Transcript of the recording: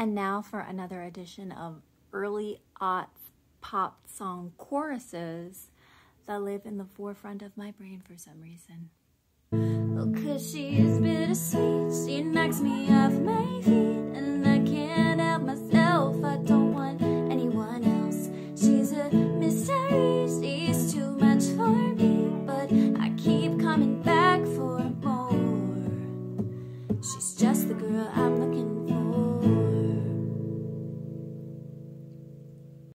And now for another edition of early aughts pop song choruses that live in the forefront of my brain for some reason. Oh, 'cause she is bittersweet, she knocks me off my feet, and